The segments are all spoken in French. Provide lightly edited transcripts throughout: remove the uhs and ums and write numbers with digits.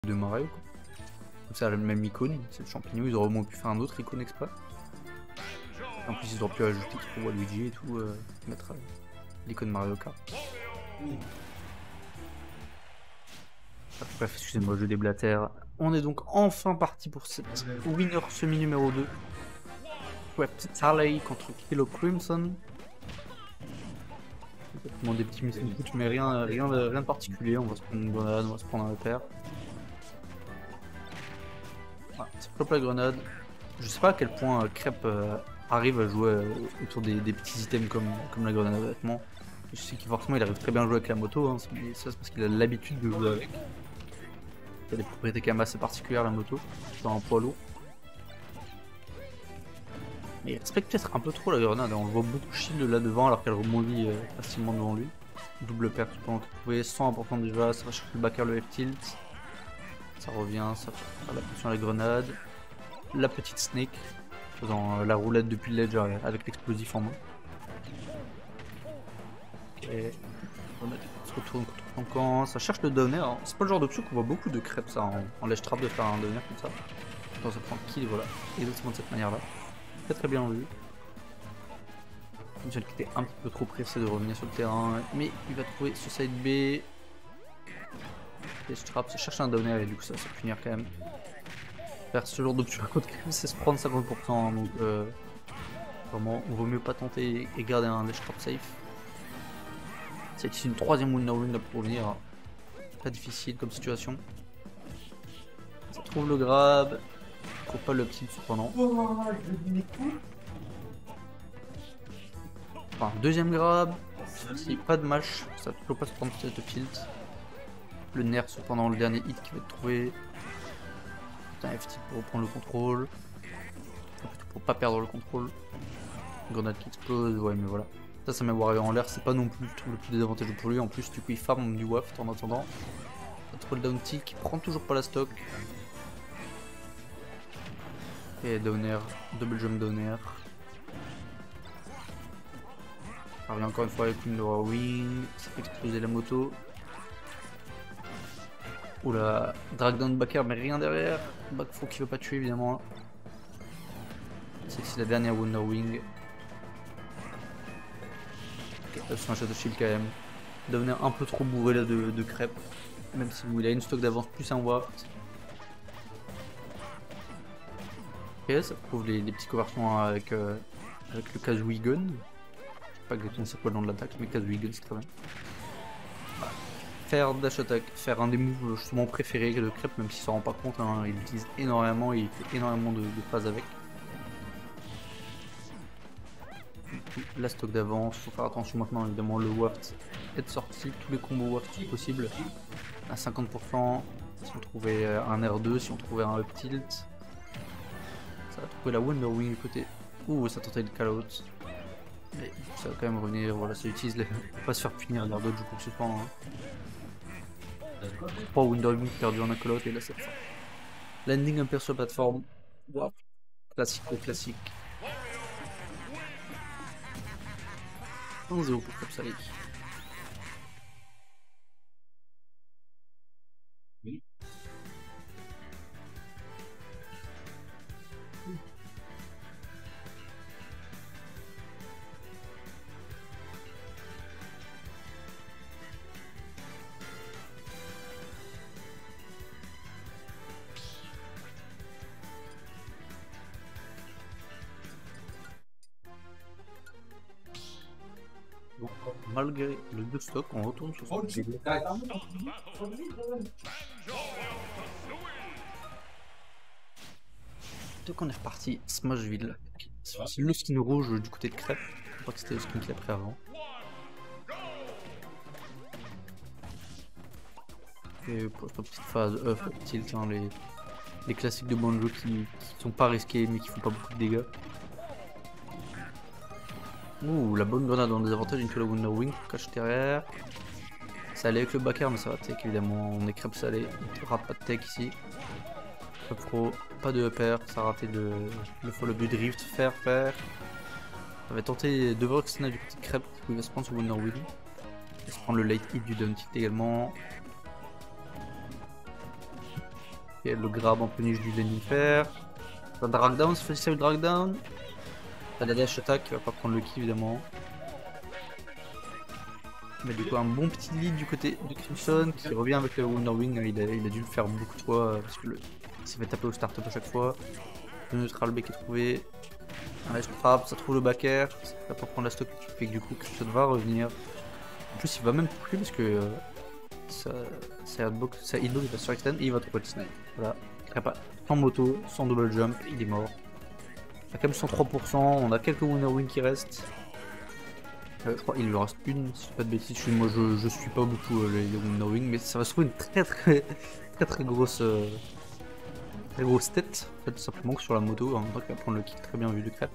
de Mario quoi. Donc ça a le même icône, c'est le champignon, ils auraient au moins pu faire un autre icône exprès. En plus ils auraient pu ajouter pour Waluigi et tout, mettre l'icône Mario Kart. Bref, excusez-moi, je déblatère. On est donc enfin parti pour cette winner semi numéro 2. Swept Tally contre Kilo Crimson. Des petits missing push, mais rien de particulier. On va se prendre une grenade, on va se prendre un repère. Voilà, ça chope la grenade. Je sais pas à quel point Crêpe arrive à jouer autour des petits items comme la grenade à vêtements. Je sais qu'il forcément il arrive très bien à jouer avec la moto, hein, mais ça c'est parce qu'il a l'habitude de jouer avec. Il y a des propriétés quand même assez particulières la moto, dans un poids lourd. Mais il respecte peut-être un peu trop la grenade, hein. On le voit beaucoup shield là devant alors qu'elle rebondit facilement devant lui. Double perte pendant que vous pouvez, 100% déjà, ça va chercher le backer, le F-tilt. Ça revient, ça fait la pression à la grenade. La petite snake, faisant la roulette depuis le ledge avec l'explosif en main. Ok, on se retourne contre son camp, ça cherche le downer. C'est pas le genre d'option qu'on voit beaucoup de crêpes ça en ledge trap de faire un downer comme ça. Dans ça prend kill, voilà, exactement de cette manière là. Très bien vu. Angel qui était un petit peu trop pressé de revenir sur le terrain, mais il va trouver ce side B. Ledge trap, ça cherche un downer et du coup ça va se punir quand même. Faire ce genre d'option à côté, c'est se prendre 50%, donc vraiment, on vaut mieux pas tenter et garder un ledge trap safe. C'est ici une troisième winner win pour revenir. Pas difficile comme situation. Ça trouve le grab. Faut pas le petit cependant. Enfin, deuxième grab. Celle-ci, pas de match. Ça ne peut pas se prendre cette tilt. Le nerf cependant, le dernier hit qui va être trouvé. Un FT pour reprendre le contrôle. Pour pas perdre le contrôle. Grenade qui explose, ouais mais voilà. Ça met Wario en l'air, c'est pas non plus le plus désavantageux pour lui. En plus du coup il farm du waft en attendant. Ça trouve le down tilt qui prend toujours pas la stock. Et downer, double jump downer. Ça revient encore une fois avec une lower wing. Ça fait exploser la moto. Oula, drag down backer mais rien derrière. Backflow qui veut pas tuer évidemment. C'est la dernière Wonder Wing. Okay, c'est un Shadow Shield quand même. Downer un peu trop bourré là de crêpes. Même si il a une stock d'avance plus un waft. Ok, ça prouve les petits conversions avec le Kazooie Gun. Je sais pas exactement c'est quoi le nom de l'attaque, mais Kazooie Gun c'est très bien. Voilà. Faire dash attack, faire un des moves justement préférés de crêpes, même s'il s'en rend pas compte, hein, il l'utilise énormément et il fait énormément de phases avec. La stock d'avance, faut faire attention maintenant évidemment le waft est sorti, tous les combos waft sont possibles à 50%, si on trouvait un R2, si on trouvait un up tilt, ça va trouver la Wonder Wing du côté, ouh ça tentait le call out, mais ça va quand même revenir, voilà ça utilise les... faut pas se faire punir l'R2 du coup c'est pas hein. 3 Wonder Wing perdu en un call out et là c'est fin. Landing un peu sur la plateforme, wow. Classique ou classique. 1-0 pour Crêpes Salées. Oui. Donc, malgré le 2 stock, on retourne sur ce jeu. Donc on est reparti, Smashville. C'est le skin rouge du côté de Crêpes. Je crois que c'était le skin qu'il a pris avant. Et pour cette petite phase tilt, hein, les classiques de Banjo qui sont pas risqués mais qui font pas beaucoup de dégâts. Ouh, la bonne grenade en désavantage, une la Wonder Wing, cache derrière. Ça allait avec le backer, mais ça va tech évidemment. On est Crêpes Salées, on ne rate pas de tech ici. Pas pro, pas de upper, ça a raté le follow du drift, faire. Ça va tenter de voir du côté de Crêpes, il va se prendre sur Wonder Wing. Il va se prendre le late hit du down tilt également. Et le grab en punish du Lennifer. Un drag down, c'est facile le drag down. T'as la dash attack qui va pas prendre le ki évidemment. Mais du coup un bon petit lead du côté de Crimson qui revient avec le Wonder Wing. Il a dû le faire beaucoup de fois parce que il s'est fait taper au start-up à chaque fois. Le neutral B qui est trouvé. Un edge trap, ça trouve le back air. Ça va pas prendre la stock qui fait que du coup Crimson va revenir. En plus il va même toucher parce que ça hitbox il va sur extend et il va trouver le snipe. Voilà. Sans moto, sans double jump, il est mort. On a quand même 103%, on a quelques Wonder Wing qui restent. Je crois qu'il lui reste une, si je dis pas de bêtises. Moi je suis pas beaucoup les Wonder Wing, mais ça va se trouver une très grosse tête. En fait, tout simplement que sur la moto, en même temps qu'il va prendre le kick très bien vu de crêpe.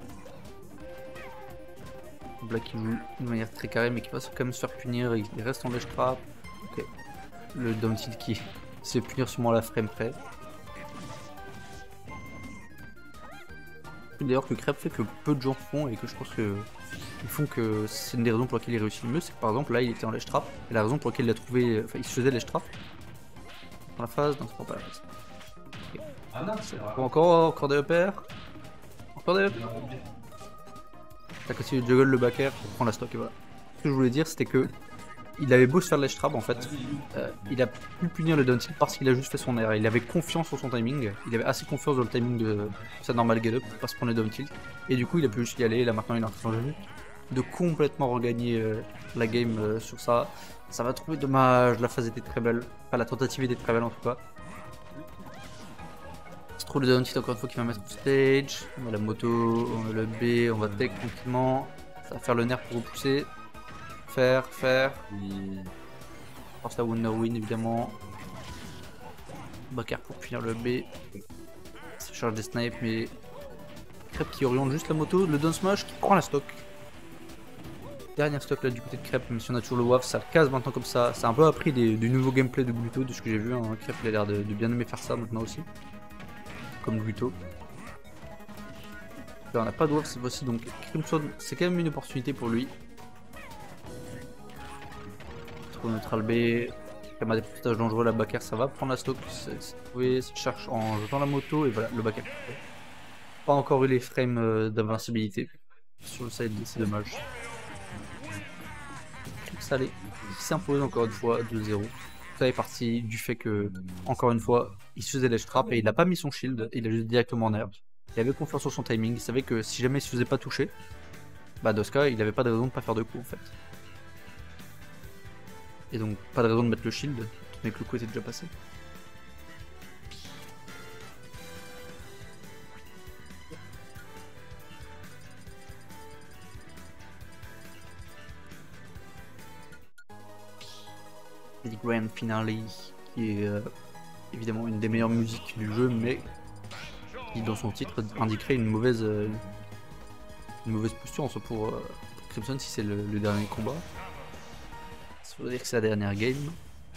Black qui joue de manière très carrée, mais qui va quand même se faire punir. Il reste en ledge trap. Ok. Le down tilt qui se fait punir sûrement à la frame près. D'ailleurs que Crêpe fait que peu de gens font et que je pense que ils font que c'est une des raisons pour lesquelles il réussit le mieux, c'est que par exemple là il était en ledge trap et la raison pour laquelle il a trouvé, enfin il se faisait ledge trap dans la phase, non c'est pas la phase. Okay. Encore des upper, encore des upper. T'as continué de juggle le back air pour prendre la stock et voilà. Ce que je voulais dire c'était que il avait beau se faire ledge trap en fait, il a pu punir le down tilt parce qu'il a juste fait son air. Il avait confiance en son timing, il avait assez confiance dans le timing de sa normale get up pour pas se prendre le down tilt. Et du coup il a pu juste y aller, et là maintenant il est en train de complètement regagner la game sur ça. Ça va trouver dommage, la phase était très belle, enfin la tentative était très belle en tout cas. C'est trop le down tilt encore une fois qui va mettre au stage. On a la moto, on a le B, on va take tranquillement. Ça va faire le nerf pour repousser. Faire. Force la Wonder Win évidemment. Bakar pour punir le B. Ça charge des snipes mais Crêpe qui oriente juste la moto. Le down smash qui prend la stock. Dernière stock là du côté de Crêpe, même si on a toujours le WAF, ça case maintenant comme ça. C'est un peu appris du nouveau gameplay de Gluto, de ce que j'ai vu. Hein. Crêpe il a l'air de bien aimer faire ça maintenant aussi. Comme Gluto. Là on n'a pas de WAF cette fois-ci donc Crimson c'est quand même une opportunité pour lui. Neutral B, comme a des pourcentages dangereux, la backer ça va prendre la stock, oui, ça cherche en jetant la moto et voilà le backer. Pas encore eu les frames d'invincibilité sur le side, c'est dommage. Salé qui s'impose encore une fois 2-0. Ça est parti du fait que, encore une fois, il se faisait ledge trap et il n'a pas mis son shield, il a juste directement en air. Il avait confiance en son timing, il savait que si jamais il se faisait pas toucher, bah Doska il avait pas de raison de pas faire de coup en fait. Et donc pas de raison de mettre le shield, mais que le coup était déjà passé. Le Grand Finale, qui est évidemment une des meilleures musiques du jeu, mais qui dans son titre indiquerait une mauvaise posture en soi pour Crimson si c'est le dernier combat. Ça veut dire que c'est la dernière game.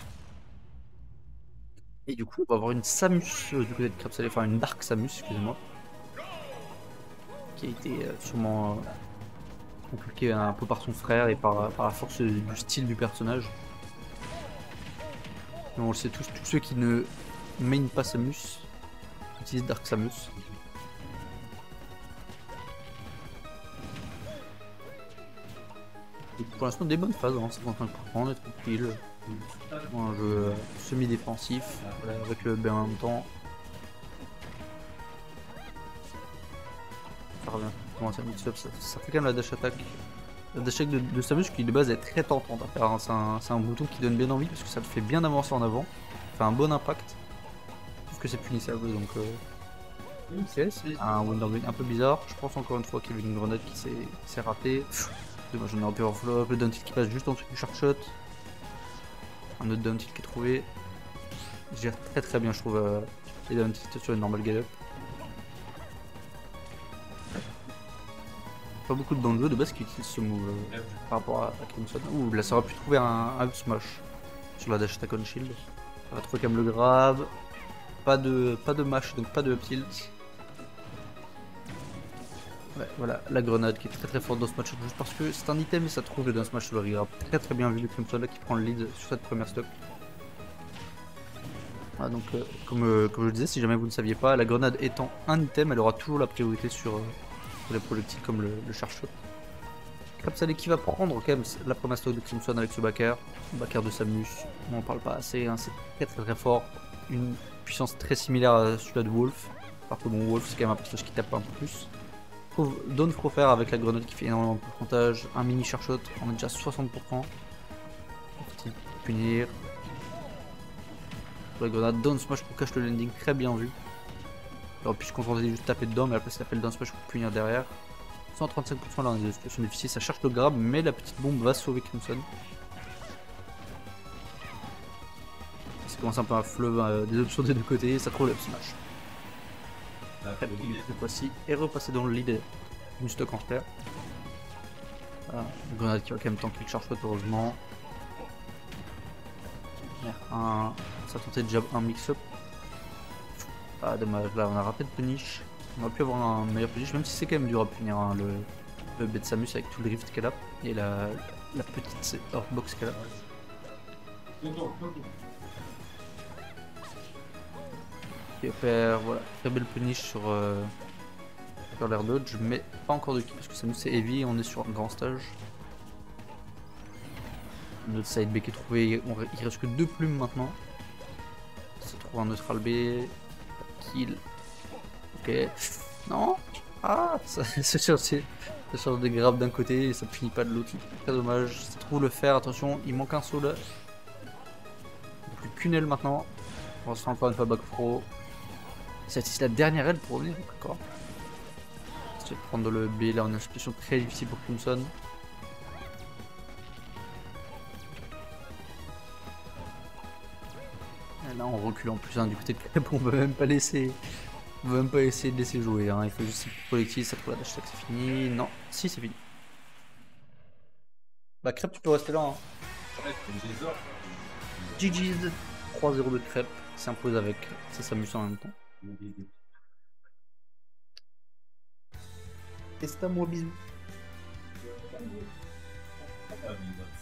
Et du coup, on va avoir une Samus du côté de Crimson, enfin une Dark Samus, excusez-moi. Qui a été sûrement compliquée un peu par son frère et par la force du style du personnage. Mais on le sait tous ceux qui ne main pas Samus utilisent Dark Samus. Et pour l'instant des bonnes phases, hein, 55%, on est tranquille. Un jeu semi-défensif, voilà, avec le B en même temps. Ça revient, ça fait quand même la dash attack. La dash attack de Samus qui de base est très tentante à faire, hein. C'est un bouton qui donne bien envie parce que ça te fait bien avancer en avant, ça fait un bon impact. Sauf que c'est punissable donc... c'est un Wonder Wing un peu bizarre, je pense encore une fois qu'il y avait une grenade qui s'est ratée. Dommage, on aurait pu overflop, le down tilt qui passe juste en dessous du shark shot. Un autre down tilt qui est trouvé. Je gère très bien je trouve les down tilt sur une normal get up. Pas beaucoup de dans le jeu de base qui utilisent ce move par rapport à Crimson. Ouh là ça aurait pu trouver un up smash sur la dash attack on shield. On va trouver quand même le grab. Pas de mash donc pas de up tilt. Ouais, voilà, la grenade qui est très forte dans ce match juste parce que c'est un item et ça trouve le down smash sur le regrab. Très bien vu le Crimson là qui prend le lead sur cette première stock. Ah, donc, comme je le disais, si jamais vous ne saviez pas, la grenade étant un item, elle aura toujours la priorité sur les projectiles comme le Charge Shot. Crêpe qui va prendre quand même la première stock de Crimson avec ce backer. Backer de Samus, on en parle pas assez, hein, c'est très fort. Une puissance très similaire à celui de Wolf. Par contre, bon, Wolf c'est quand même un personnage qui tape un peu plus. Dawn Frofer avec la grenade qui fait énormément de pourcentage. Un mini Charge Shot, on est déjà 60%. Petit punir. La grenade Down Smash pour cacher le landing, très bien vu. Il aurait pu se contenter de juste taper dedans, mais après, il fait le Down Smash pour punir derrière. 135% là, on est dans situation difficile, ça cherche le grab, mais la petite bombe va sauver Crimson. Ça commence un peu un fleuve des options des deux côtés, ça trouve le smash. Cette fois-ci est repassé dans le lead du stock en terre. Voilà, une grenade qui va quand même tanker le charge shot heureusement. Ça tentait déjà un mix-up. Ah dommage, là on a raté le punish. On aurait pu avoir un meilleur punish, même si c'est quand même dur à punir hein, le B de Samus avec tout le drift qu'elle a et la petite off-box qu'elle a. Qui va faire voilà, très belle punish sur l'air dodge, mais pas encore de kill parce que Samus c'est heavy et on est sur un grand stage. Notre side B qui est trouvé, il reste que 2 plumes maintenant. Ça trouve un neutral B, kill. Ok, non. Ah, ça change des grabs d'un côté et ça finit pas de l'autre. Très dommage. Ça trouve le fer, attention, il manque un saut là. Plus qu'une aile maintenant. On va se faire encore une fois back pro. C'est la dernière aile pour revenir, d'accord. Je vais prendre le B, là on a une situation très difficile pour Crimson. Et là on recule en plus hein, du côté de Crêpe, on peut même pas laisser. On va même pas essayer de laisser jouer, hein. Il faut juste collectif, ça pour la dash c'est fini. Non, si c'est fini. Bah Crêpe tu peux rester là. Hein. GG's 3-0 de Crêpe, s'impose avec ça s'amuse en même temps. Et c'est à moi, bisous.